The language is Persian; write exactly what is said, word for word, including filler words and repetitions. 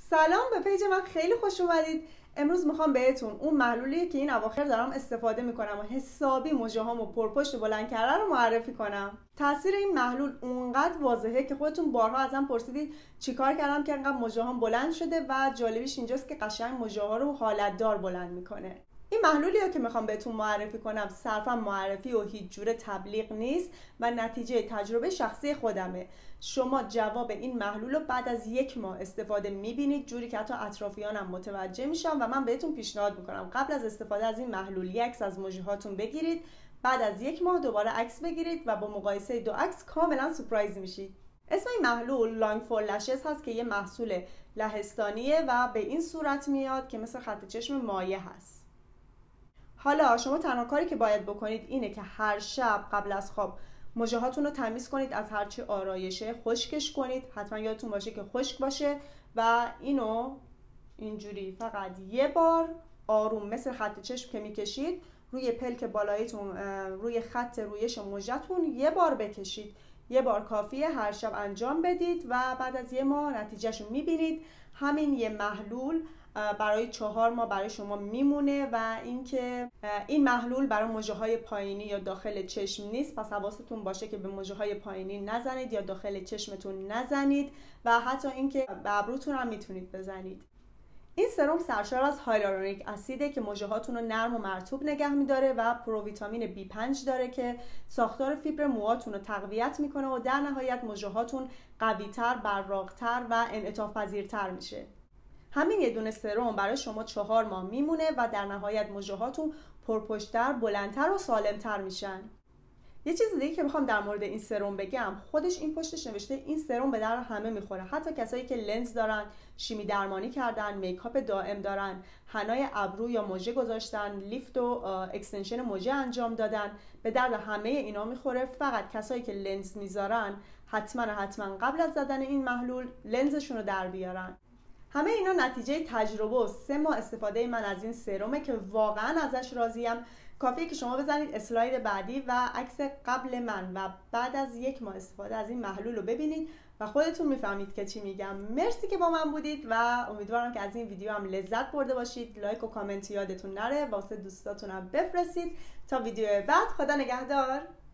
سلام، به پیج من خیلی خوش اومدید. امروز میخوام بهتون اون محلولیه که این اواخر دارم استفاده میکنم و حسابی مژه‌هامو پرپشت بلند کرده رو معرفی کنم. تاثیر این محلول اونقدر واضحه که خودتون بارها ازم پرسیدید چیکار کردم که انقدر مژه‌هام بلند شده و جالبیش اینجاست که قشنگ مژه‌ها رو حالتدار بلند میکنه. این محلولیه که میخوام بهتون معرفی کنم صرفا معرفی و هیچ جوره تبلیغ نیست و نتیجه تجربه شخصی خودمه. شما جواب این محلول رو بعد از یک ماه استفاده میبینید، جوری که حتی اطرافیانم متوجه میشن و من بهتون پیشنهاد میکنم قبل از استفاده از این محلول یک عکس از مژه‌هاتون بگیرید، بعد از یک ماه دوباره عکس بگیرید و با مقایسه دو عکس کاملا سورپرایز میشید. اسم این محلول لانگ فور لشز هست که یه محصول لهستانیه و به این صورت میاد که مثل خط چشم مایع هست. حالا شما تنها کاری که باید بکنید اینه که هر شب قبل از خواب مژه‌هاتون رو تمیز کنید از هرچی آرایشه، خشکش کنید. حتما یادتون باشه که خشک باشه و اینو اینجوری فقط یه بار آروم مثل خط چشم که میکشید روی پلک بالاییتون، روی خط رویش مژه‌تون یه بار بکشید. یه بار کافیه، هر شب انجام بدید و بعد از یه ماه نتیجهش رو میبینید. همین یه محلول برای چهار ماه برای شما میمونه و اینکه این محلول برای مژه‌های پایینی یا داخل چشم نیست، پس حواستون باشه که به مژه‌های پایینی نزنید یا داخل چشمتون نزنید و حتی اینکه به ابروتون هم میتونید بزنید. این سرم سرشار از هیالورونیک اسیده که مژه‌هاتون رو نرم و مرطوب نگه میداره و پروویتامین بی پنج داره که ساختار فیبر موهاتون رو تقویت میکنه و در نهایت مژه‌هاتون قوی‌تر، براق‌تر و انعطاف پذیرتر میشه. همین یه دونه سرم برای شما چهار ماه میمونه و در نهایت مژه‌هاتون پرپشت‌تر، بلندتر و سالمتر میشن. یه چیز دیگه که میخوام در مورد این سرم بگم، خودش این پشتش نوشته این سرم به درد همه میخوره، حتی کسایی که لنز دارن، شیمی درمانی کردن، میکاپ دائم دارن، حنای ابرو یا مژه گذاشتن، لیفت و اکستنشن مژه انجام دادن، به درد همه اینا میخوره. فقط کسایی که لنز میذارن حتما حتما قبل از زدن این محلول لنزشون رو در بیارن. همه اینا نتیجه تجربه و سه ماه استفاده من از این سرمه که واقعا ازش راضیم. کافیه که شما بزنید اسلاید بعدی و عکس قبل من و بعد از یک ماه استفاده از این محلول رو ببینید و خودتون میفهمید که چی میگم. مرسی که با من بودید و امیدوارم که از این ویدیو هم لذت برده باشید. لایک و کامنت یادتون نره، واسه دوستاتون هم بفرستید. تا ویدیو بعد، خدا نگهدار.